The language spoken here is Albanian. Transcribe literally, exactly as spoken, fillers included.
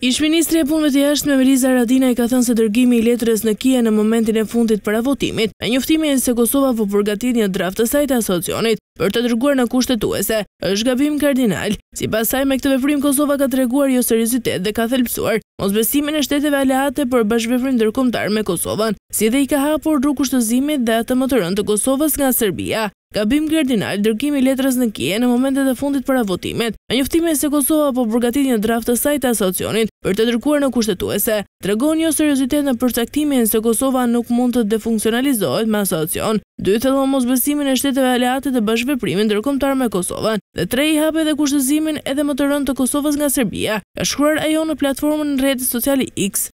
Ish-ministri e punëve të jashtme Meliza Radinaj ka thënë se dërgimi i letrës në Kije në momentin e fundit para votimit, me njoftimin se Kosova po përgatit një draft të saj të asociacionit për të dërguar në kushtetuese, është gabim kardinal. Sipas saj, me këtë veprim Kosova ka treguar jo seriozitet dhe ka thelbësuar mosbesimin e shteteve aleate për bashkëveprim ndërkombëtar me Kosovën, si dhe i ka hapur rrugë kushtozimit dhe atë më të rëndë të Kosovës nga Serbia. Gabim kardinal dërgimi i letrës në Kije në momentet e fundit para votimit, me njoftimin se Kosova po përgatit një draft të saj të asociacionit për të dërguar në kushtetuese, tregon jo seriozitet në përcaktimin se Kosova nuk mund të defunksionalizohet me asociacion. Dy, thellon mosbesimin e shteteve aleate të bashkëveprimit ndërkombëtar me Kosovën, dhe tre, i hap edhe kushtozimin edhe më të rëndë të Kosovës nga Serbia, ka shkruar ajo në platformën në rrjetet sociale X.